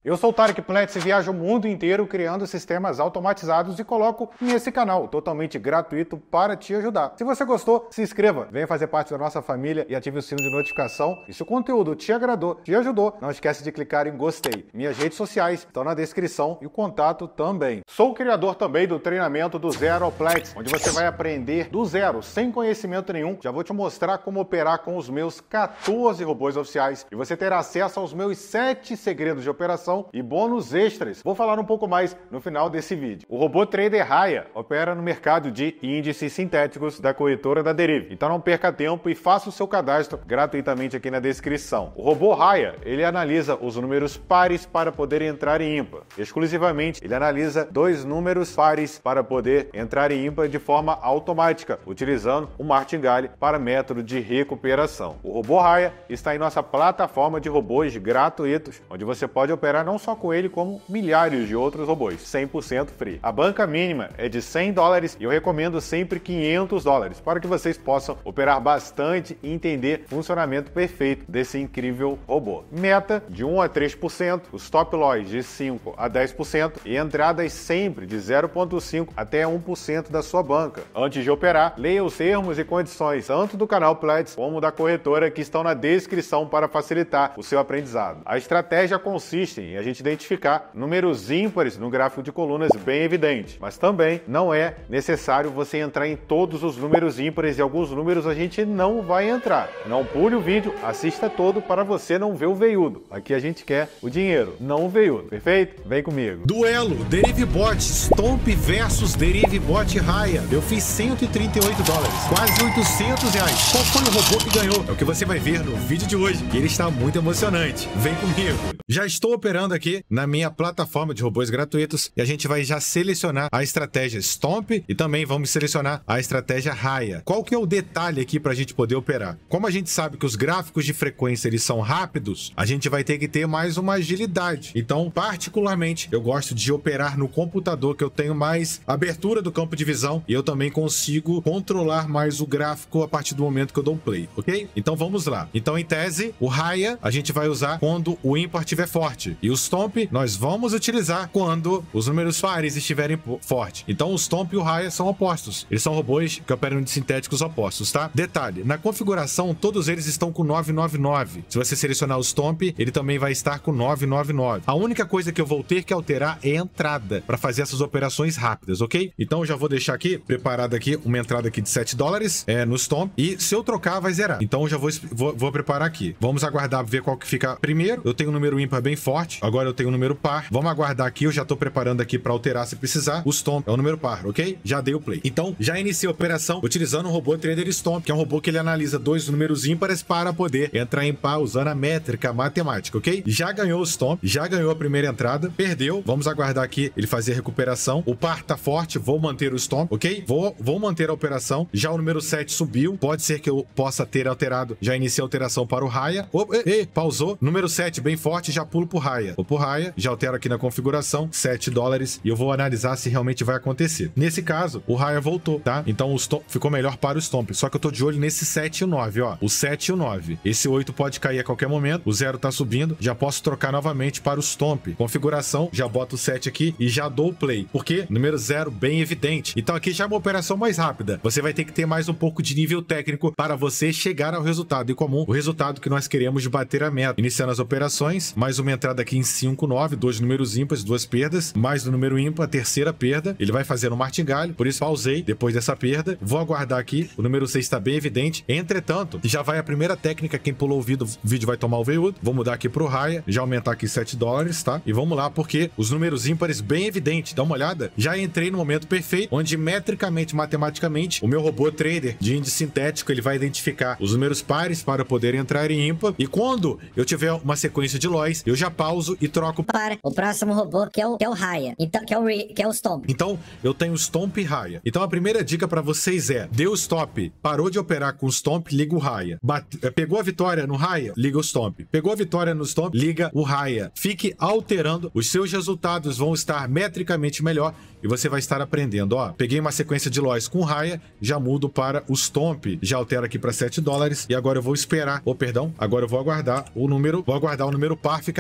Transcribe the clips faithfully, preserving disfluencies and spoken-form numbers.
Eu sou o Tarek Platts e viajo o mundo inteiro criando sistemas automatizados e coloco nesse canal, totalmente gratuito para te ajudar. Se você gostou, se inscreva, venha fazer parte da nossa família e ative o sino de notificação. E se o conteúdo te agradou, te ajudou, não esquece de clicar em gostei. Minhas redes sociais estão na descrição e o contato também. Sou o criador também do treinamento do Zero ao Platts, onde você vai aprender do zero, sem conhecimento nenhum. Já vou te mostrar como operar com os meus quatorze robôs oficiais e você terá acesso aos meus sete segredos de operação e bônus extras. Vou falar um pouco mais no final desse vídeo. O robô trader Raya opera no mercado de índices sintéticos da corretora da Deriv. Então não perca tempo e faça o seu cadastro gratuitamente aqui na descrição. O robô Raya, ele analisa os números pares para poder entrar em ímpar. Exclusivamente, ele analisa dois números pares para poder entrar em ímpar de forma automática, utilizando o martingale para método de recuperação. O robô Raya está em nossa plataforma de robôs gratuitos, onde você pode operar não só com ele, como milhares de outros robôs, cem por cento free. A banca mínima é de cem dólares e eu recomendo sempre quinhentos dólares, para que vocês possam operar bastante e entender o funcionamento perfeito desse incrível robô. Meta de um a três por cento, os stop loss de cinco a dez por cento e entradas sempre de zero vírgula cinco até um por cento da sua banca. Antes de operar, leia os termos e condições tanto do canal Platts como da corretora que estão na descrição para facilitar o seu aprendizado. A estratégia consiste em a gente identificar números ímpares no gráfico de colunas bem evidente, mas também não é necessário você entrar em todos os números ímpares e alguns números a gente não vai entrar. Não pule o vídeo, assista todo para você não ver o veiudo. Aqui a gente quer o dinheiro, não o veiudo, perfeito? Vem comigo. Duelo DerivBot Stomp versus DerivBot Raya. Eu fiz cento e trinta e oito dólares, quase oitocentos reais. Qual foi o robô que ganhou? É o que você vai ver no vídeo de hoje e ele está muito emocionante. Vem comigo. Já estou operando aqui na minha plataforma de robôs gratuitos e a gente vai já selecionar a estratégia Stomp e também vamos selecionar a estratégia Raya. Qual que é o detalhe aqui para a gente poder operar? Como a gente sabe que os gráficos de frequência eles são rápidos, a gente vai ter que ter mais uma agilidade. Então, particularmente, eu gosto de operar no computador, que eu tenho mais abertura do campo de visão e eu também consigo controlar mais o gráfico a partir do momento que eu dou um play, ok? Então vamos lá. Então, em tese, o Raya a gente vai usar quando o ímpar estiver forte e o Stomp nós vamos utilizar quando os números pares estiverem fortes. Então, o Stomp e o Raya são opostos. Eles são robôs que operam de sintéticos opostos, tá? Detalhe, na configuração, todos eles estão com novecentos e noventa e nove. Se você selecionar o Stomp, ele também vai estar com novecentos e noventa e nove. A única coisa que eu vou ter que alterar é a entrada para fazer essas operações rápidas, ok? Então, eu já vou deixar aqui, preparado aqui, uma entrada aqui de sete dólares é, no Stomp e se eu trocar, vai zerar. Então, eu já vou, vou, vou preparar aqui. Vamos aguardar ver qual que fica primeiro. Eu tenho um número ímpar bem forte. Agora eu tenho um número par. Vamos aguardar aqui. Eu já estou preparando aqui para alterar se precisar. O Stomp é o número par, ok? Já dei o play. Então, já iniciei a operação utilizando o robô Trader Stomp, que é um robô que ele analisa dois números ímpares para poder entrar em par usando a métrica matemática, ok? Já ganhou o Stomp, já ganhou a primeira entrada, perdeu. Vamos aguardar aqui ele fazer a recuperação. O par tá forte, vou manter o Stomp, ok? Vou, vou manter a operação. Já o número sete subiu. Pode ser que eu possa ter alterado. Já iniciei a alteração para o Raya. Opa, ei, ei, pausou. Número sete bem forte, já pulo pro Raya. Vou pro Raya, já altero aqui na configuração, sete dólares, e eu vou analisar se realmente vai acontecer. Nesse caso, o Raya voltou, tá? Então o Stomp ficou melhor para o Stomp. Só que eu tô de olho nesse sete e o nove, ó. O sete e o nove. Esse oito pode cair a qualquer momento. O zero tá subindo. Já posso trocar novamente para o Stomp. Configuração, já boto o sete aqui e já dou o play. Por quê? Número zero bem evidente. Então aqui já é uma operação mais rápida. Você vai ter que ter mais um pouco de nível técnico para você chegar ao resultado em comum. O resultado que nós queremos de bater a meta. Iniciando as operações, mais uma entrada aqui em cinco, nove, dois números ímpares, duas perdas, mais do número ímpar, a terceira perda. Ele vai fazer no martingale, por isso pausei depois dessa perda. Vou aguardar aqui, o número seis está bem evidente. Entretanto, já vai a primeira técnica, quem pulou o vídeo, o vídeo vai tomar o veiudo. Vou mudar aqui pro Raya, já aumentar aqui sete dólares, tá? E vamos lá, porque os números ímpares bem evidentes. Dá uma olhada. Já entrei no momento perfeito, onde metricamente, matematicamente, o meu robô trader de índice sintético, ele vai identificar os números pares para poder entrar em ímpar. E quando eu tiver uma sequência de lois, eu já pauso e troco para o próximo robô, que é o, que é o Raya, então, que, é o re, que é o Stomp. Então, eu tenho Stomp e Raya. Então, a primeira dica para vocês é, deu stop, parou de operar com o Stomp, liga o Raya. Bate, pegou a vitória no Raya, liga o Stomp. Pegou a vitória no Stomp, liga o Raya. Fique alterando, os seus resultados vão estar metricamente melhor e você vai estar aprendendo. Ó, peguei uma sequência de lois com o Raya, já mudo para o Stomp, já altero aqui para sete dólares e agora eu vou esperar, ou oh, perdão, agora eu vou aguardar o número, vou aguardar o número par ficar bem evidente.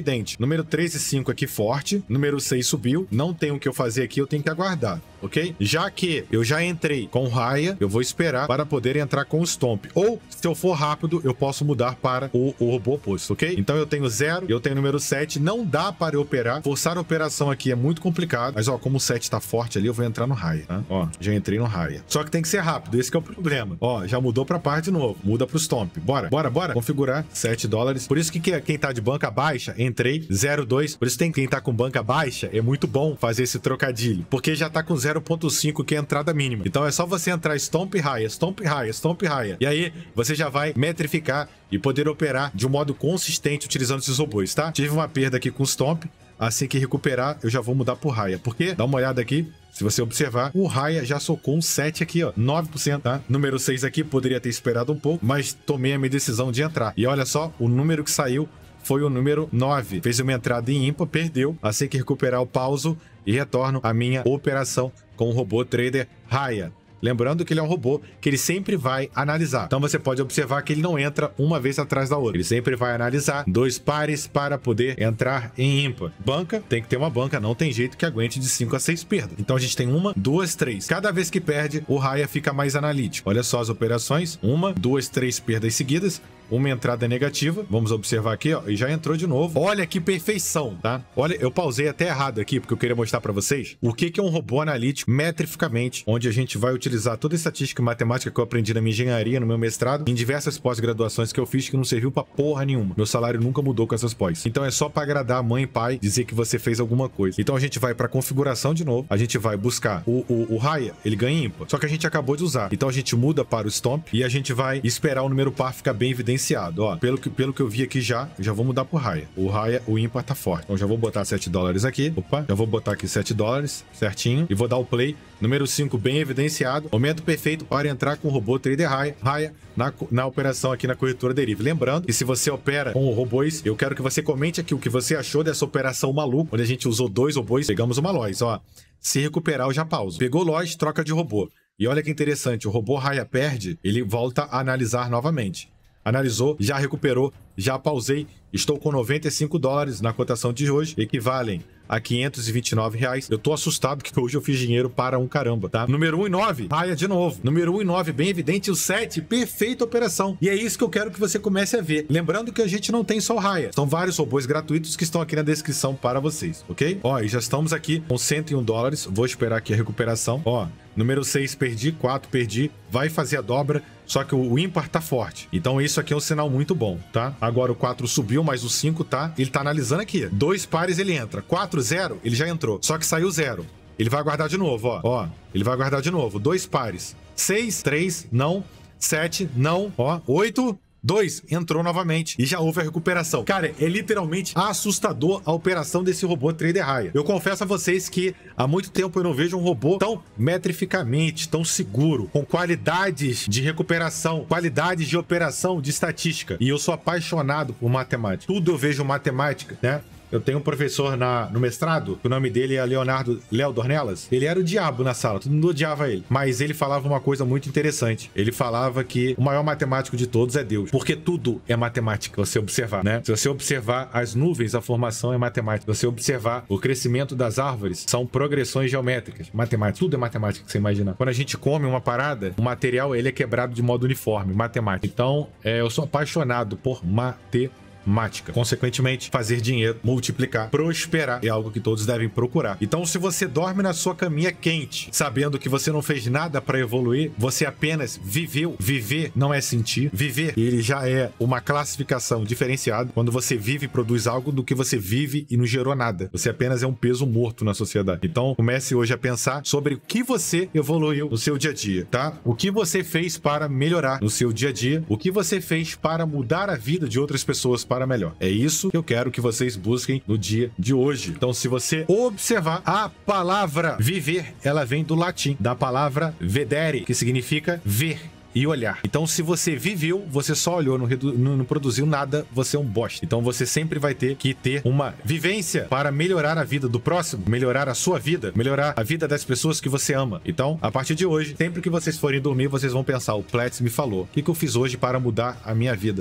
evidente. Número três e cinco aqui forte. Número seis subiu. Não tem o que eu fazer aqui, eu tenho que aguardar, ok? Já que eu já entrei com o Raya, eu vou esperar para poder entrar com o Stomp. Ou, se eu for rápido, eu posso mudar para o, o robô oposto, ok? Então eu tenho zero, eu tenho número sete. Não dá para eu operar. Forçar a operação aqui é muito complicado. Mas, ó, como o sete tá forte ali, eu vou entrar no Raya, tá? Ó, já entrei no Raya. Só que tem que ser rápido, esse que é o problema. Ó, já mudou pra par de novo. Muda pro Stomp. Bora, bora, bora. Configurar sete dólares. Por isso que quem tá de banca baixa, entrei, zero vírgula dois. Por isso tem quem tá com banca baixa, é muito bom fazer esse trocadilho. Porque já tá com zero vírgula cinco, que é a entrada mínima. Então é só você entrar Stomp Raya, Stomp Raya, Stomp Raya. E aí você já vai metrificar e poder operar de um modo consistente utilizando esses robôs, tá? Tive uma perda aqui com o Stomp. Assim que recuperar, eu já vou mudar pro Raya. Porque, dá uma olhada aqui, se você observar, o Raya já socou um sete aqui, ó, nove por cento, tá? Número seis aqui, poderia ter esperado um pouco, mas tomei a minha decisão de entrar. E olha só, o número que saiu foi o número nove. Fez uma entrada em ímpar, perdeu. Assim que recuperar, eu pauso e retorno a minha operação com o robô trader Raya. Lembrando que ele é um robô que ele sempre vai analisar. Então você pode observar que ele não entra uma vez atrás da outra. Ele sempre vai analisar dois pares para poder entrar em ímpar. Banca, tem que ter uma banca, não tem jeito que aguente de cinco a seis perdas. Então a gente tem uma, duas, três. Cada vez que perde, o Raya fica mais analítico. Olha só as operações. Uma, duas, três perdas seguidas. Uma entrada negativa, vamos observar aqui, ó, e já entrou de novo. Olha que perfeição, tá? Olha, eu pausei até errado aqui, porque eu queria mostrar pra vocês o que que é um robô analítico metrificamente, onde a gente vai utilizar toda a estatística e matemática que eu aprendi na minha engenharia, no meu mestrado, em diversas pós-graduações que eu fiz que não serviu pra porra nenhuma. Meu salário nunca mudou com essas pós. Então é só pra agradar a mãe e pai, dizer que você fez alguma coisa. Então a gente vai pra configuração de novo, a gente vai buscar o, o, o Raya, ele ganha ímpar, só que a gente acabou de usar. Então a gente muda para o Stomp e a gente vai esperar o número par ficar bem evidenciado. Ó, pelo que, pelo que eu vi aqui já, eu já vou mudar pro Raya. O Raya, o ímpar tá forte. Então já vou botar sete dólares aqui. Opa, já vou botar aqui sete dólares, certinho. E vou dar o play. Número cinco bem evidenciado. Momento perfeito para entrar com o robô trader Raya, Raya na, na operação aqui na corretora Derive. Lembrando que se você opera com robôs, eu quero que você comente aqui o que você achou dessa operação maluca, onde a gente usou dois robôs, pegamos uma Lois, ó. Se recuperar, eu já pauso. Pegou Lois, troca de robô. E olha que interessante, o robô Raya perde, ele volta a analisar novamente. Analisou, já recuperou, já pausei. Estou com noventa e cinco dólares na cotação de hoje, equivalem a quinhentos e vinte e nove reais. Eu tô assustado que hoje eu fiz dinheiro para um caramba, tá? Número um e nove, Raya de novo. Número um e nove, bem evidente. O sete, perfeita operação. E é isso que eu quero que você comece a ver. Lembrando que a gente não tem só o Raya. São vários robôs gratuitos que estão aqui na descrição para vocês, ok? Ó, e já estamos aqui com cento e um dólares. Vou esperar aqui a recuperação. Ó, número seis perdi, quatro perdi. Vai fazer a dobra. Só que o ímpar tá forte. Então isso aqui é um sinal muito bom, tá? Agora o quatro subiu, mas o cinco tá... Ele tá analisando aqui. Dois pares ele entra. quatro, zero, ele já entrou. Só que saiu zero. Ele vai guardar de novo, ó. Ó, ele vai guardar de novo. Dois pares. seis, três, não. sete, não. Ó, oito... dois, entrou novamente e já houve a recuperação. Cara, é literalmente assustador a operação desse robô trader Raya. Eu confesso a vocês que há muito tempo eu não vejo um robô tão metrificamente, tão seguro, com qualidades de recuperação, qualidades de operação, de estatística. E eu sou apaixonado por matemática. Tudo eu vejo matemática, né? Eu tenho um professor na, no mestrado, o nome dele é Leonardo Léo Dornelas. Ele era o diabo na sala, todo mundo odiava ele. Mas ele falava uma coisa muito interessante. Ele falava que o maior matemático de todos é Deus. Porque tudo é matemática, você observar, né? Se você observar as nuvens, a formação é matemática. Se você observar o crescimento das árvores, são progressões geométricas. Matemática, tudo é matemática que você imaginar. Quando a gente come uma parada, o material ele é quebrado de modo uniforme, matemática. Então, é, eu sou apaixonado por matemática. Mática. Consequentemente, fazer dinheiro, multiplicar, prosperar é algo que todos devem procurar. Então, se você dorme na sua caminha quente, sabendo que você não fez nada para evoluir, você apenas viveu. Viver não é sentir. Viver, ele já é uma classificação diferenciada quando você vive e produz algo do que você vive e não gerou nada. Você apenas é um peso morto na sociedade. Então, comece hoje a pensar sobre o que você evoluiu no seu dia a dia, tá? O que você fez para melhorar no seu dia a dia, o que você fez para mudar a vida de outras pessoas para melhor. É isso que eu quero que vocês busquem no dia de hoje. Então, se você observar, a palavra viver, ela vem do latim, da palavra vedere, que significa ver e olhar. Então, se você viveu, você só olhou, não, não, não produziu nada, você é um bosta. Então, você sempre vai ter que ter uma vivência para melhorar a vida do próximo, melhorar a sua vida, melhorar a vida das pessoas que você ama. Então, a partir de hoje, sempre que vocês forem dormir, vocês vão pensar, o Platts me falou, o que, que eu fiz hoje para mudar a minha vida? Ah,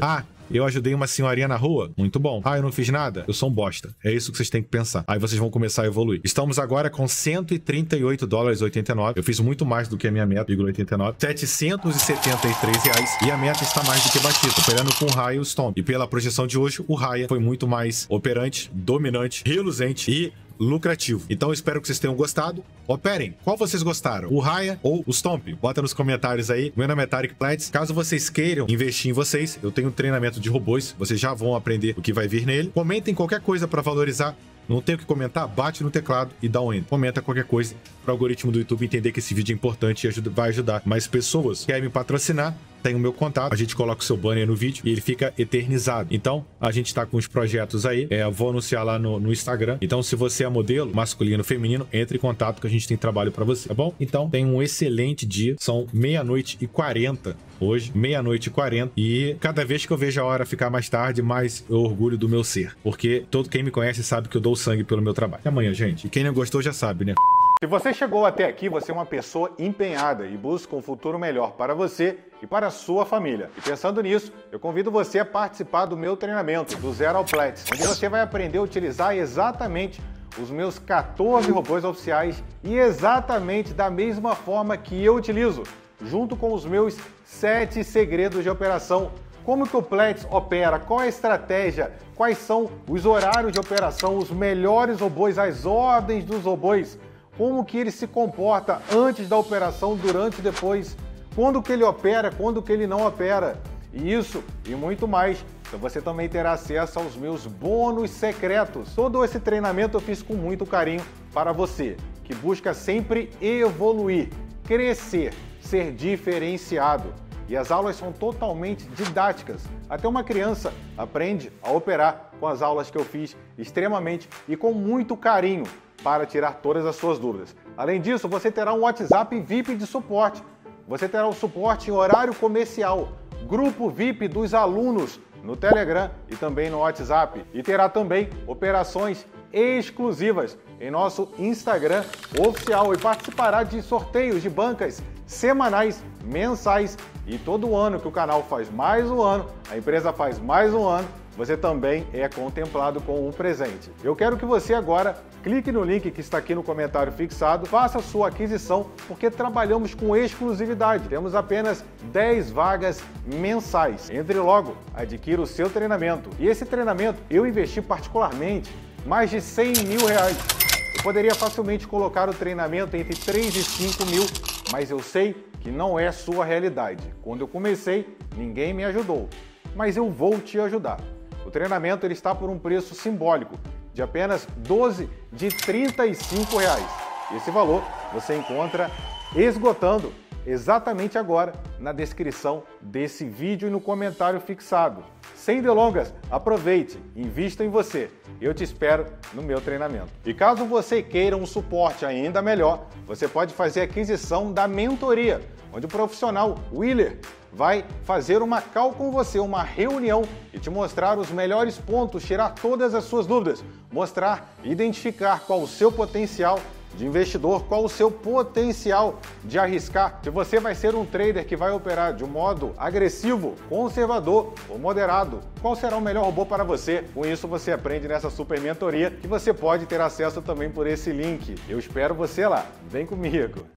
eu ajudei uma senhorinha na rua, muito bom. Ah, eu não fiz nada, eu sou um bosta. É isso que vocês têm que pensar. Aí vocês vão começar a evoluir. Estamos agora com cento e trinta e oito dólares e oitenta e nove. Eu fiz muito mais do que a minha meta, oitenta e nove. setecentos e setenta e três reais. E a meta está mais do que batida. Operando com o Raya e o Stomp. E pela projeção de hoje, o Raya foi muito mais operante, dominante, reluzente e lucrativo. Então eu espero que vocês tenham gostado. Operem. Qual vocês gostaram? O Raya ou o Stomp? Bota nos comentários aí. Meu nome é Tarek Platts. Caso vocês queiram investir em vocês, eu tenho um treinamento de robôs. Vocês já vão aprender o que vai vir nele. Comentem qualquer coisa para valorizar. Não tem o que comentar? Bate no teclado e dá um enter. Comenta qualquer coisa para o algoritmo do YouTube entender que esse vídeo é importante e ajuda, vai ajudar mais pessoas. Quer me patrocinar? Tem o meu contato, a gente coloca o seu banner no vídeo e ele fica eternizado. Então, a gente tá com os projetos aí, é, eu vou anunciar lá no, no Instagram. Então, se você é modelo, masculino, feminino, entre em contato que a gente tem trabalho pra você, tá bom? Então, tenha um excelente dia, são meia-noite e quarenta hoje, meia-noite e quarenta, e cada vez que eu vejo a hora ficar mais tarde, mais eu orgulho do meu ser, porque todo quem me conhece sabe que eu dou sangue pelo meu trabalho. Até amanhã, gente. E quem não gostou já sabe, né? Se você chegou até aqui, você é uma pessoa empenhada e busca um futuro melhor para você e para a sua família. E pensando nisso, eu convido você a participar do meu treinamento, do Zero ao Platts, onde você vai aprender a utilizar exatamente os meus quatorze robôs oficiais e exatamente da mesma forma que eu utilizo, junto com os meus sete segredos de operação. Como que o Platts opera, qual é a estratégia, quais são os horários de operação, os melhores robôs, as ordens dos robôs, como que ele se comporta antes da operação, durante e depois, quando que ele opera, quando que ele não opera. E isso e muito mais. Então você também terá acesso aos meus bônus secretos. Todo esse treinamento eu fiz com muito carinho para você, que busca sempre evoluir, crescer, ser diferenciado. E as aulas são totalmente didáticas. Até uma criança aprende a operar com as aulas que eu fiz extremamente e com muito carinho para tirar todas as suas dúvidas. Além disso, você terá um WhatsApp V I P de suporte. Você terá o suporte em horário comercial, grupo V I P dos alunos no Telegram e também no WhatsApp. E terá também operações exclusivas em nosso Instagram oficial e participará de sorteios de bancas semanais, mensais e todo ano que o canal faz mais um ano, a empresa faz mais um ano, você também é contemplado com um presente. Eu quero que você agora clique no link que está aqui no comentário fixado, faça sua aquisição, porque trabalhamos com exclusividade. Temos apenas dez vagas mensais. Entre logo, adquira o seu treinamento. E esse treinamento eu investi particularmente mais de cem mil reais. Eu poderia facilmente colocar o treinamento entre três e cinco mil, mas eu sei que não é sua realidade. Quando eu comecei, ninguém me ajudou, mas eu vou te ajudar. O treinamento ele está por um preço simbólico de apenas doze de trinta e cinco reais. Esse valor você encontra esgotando exatamente agora na descrição desse vídeo e no comentário fixado. Sem delongas, aproveite, invista em você. Eu te espero no meu treinamento. E caso você queira um suporte ainda melhor, você pode fazer a aquisição da mentoria, onde o profissional Willer vai fazer uma call com você, uma reunião e te mostrar os melhores pontos, tirar todas as suas dúvidas, mostrar, identificar qual o seu potencial de investidor, qual o seu potencial de arriscar, se você vai ser um trader que vai operar de um modo agressivo, conservador ou moderado, qual será o melhor robô para você. Com isso você aprende nessa super mentoria que você pode ter acesso também por esse link. Eu espero você lá, vem comigo!